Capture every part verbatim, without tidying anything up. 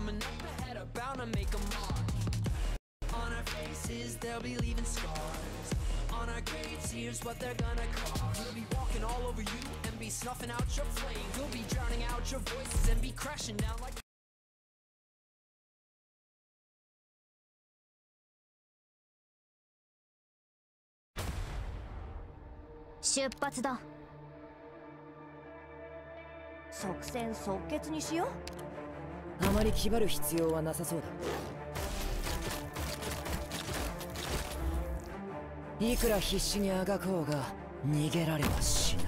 coming up ahead are bound to make a mark. On our faces they'll be leaving scars. On our graves here's what they're gonna call. We'll be walking all over you and be snuffing out your flame. We'll be drowning out your voices and be crashing down like 出発だ。即戦即決にしよう。 あまり気張る必要はなさそうだ。いくら必死にあがこうが逃げられはしない。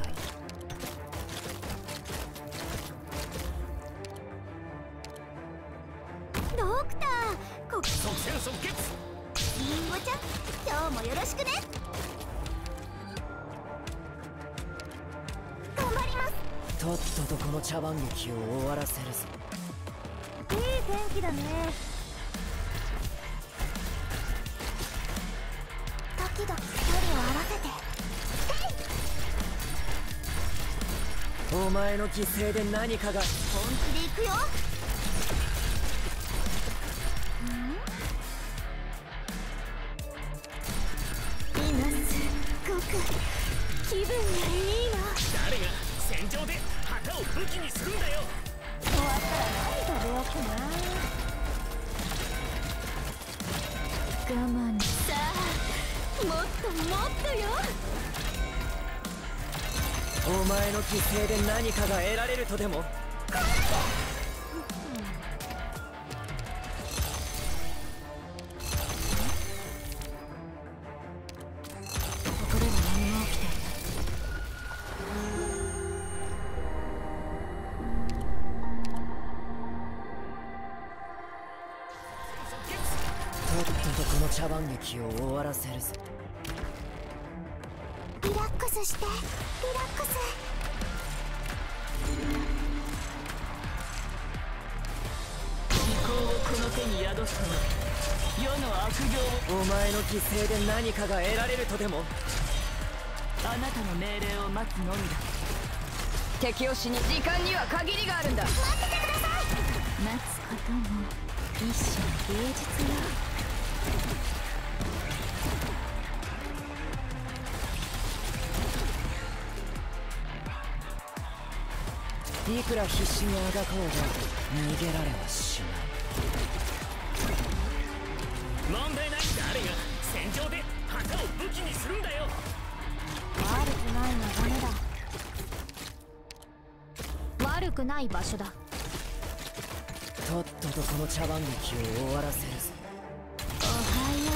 ドクター、こ即戦即決。リンゴちゃん、今日もよろしくね。頑張ります。 とっととこの茶番劇を終わらせるぞ。 いい天気だね。時々距離を合わせて。 お前の犠牲で何かが。 本気で行くよ。今すっごく気分がいいの。 誰が戦場で旗を武器にするんだよ。 終わったら何食べようかな。我慢さあ、もっともっとよ。 お前の犠牲で何かが得られるとでも。 ここでは何も起きていない。 とっととこの茶番劇を終わらせるぞ。 リラックスして、リラックス。 意向をこの手に宿すのは世の悪行を。 お前の犠牲で何かが得られるとでも。 あなたの命令を待つのみだ。 敵を死に時間には限りがあるんだ。 待っててください。待つことも一種の芸術よ。 いくら必死にあがこうが逃げられはしない。 問題ない。誰が戦場で旗を武器にするんだよ。 悪くないのダメだ。悪くない場所だ。 とっととこの茶番劇を終わらせるぞ。 おはよ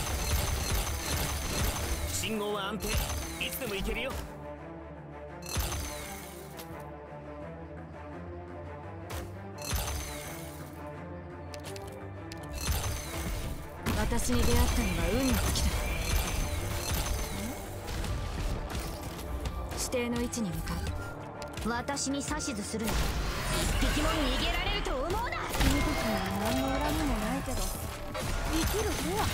う。信号は安定。いつでも行けるよ。 私に出会ったのが運の尽きだ。指定の位置に向かう。 私に指図するな。一匹も逃げられると思うな。君たちには何の恨みもないけど、生きるとは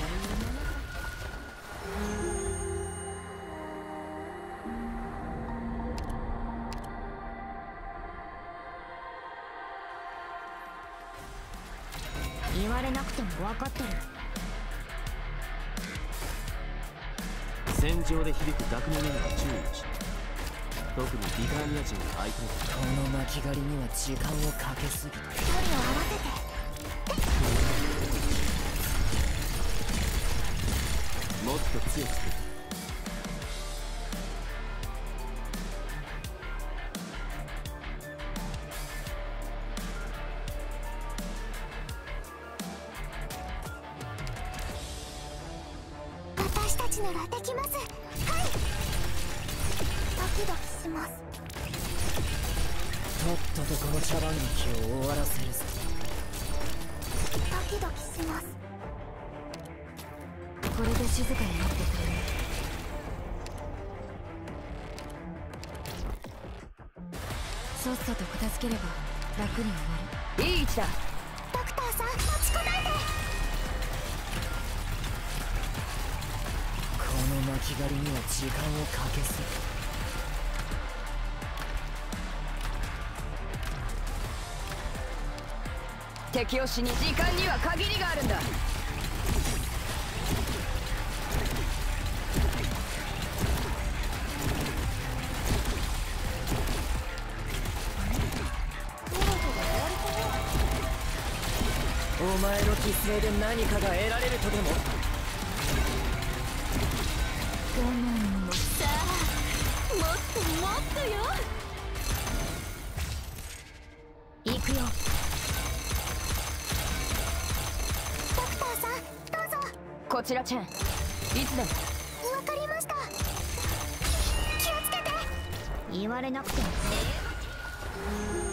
言われなくても分かってる。 戦場で響く濁音には注意し、特にビターニア人の相手。 この巻き狩りには時間をかけすぎ。 距離を合わせて。 もっと強く。 私たちならできます。はい。ドキドキします。 とっととこの茶番劇を終わらせるぞ。 ドキドキします。 これで静かになってくれる。さっさと片付ければ楽に終わる。いい位置だ。 ドクターさん、落ちこないで。 この巻き狩りには時間をかけすぎ。 敵を死に時間には限りがあるんだ。 お前の犠牲で何かが得られるとでも。 我慢もさあ、もっともっとよ。行くよ。ドクターさん、どうぞ。こちらチェン、いつでも。わかりました。気をつけて。言われなくても。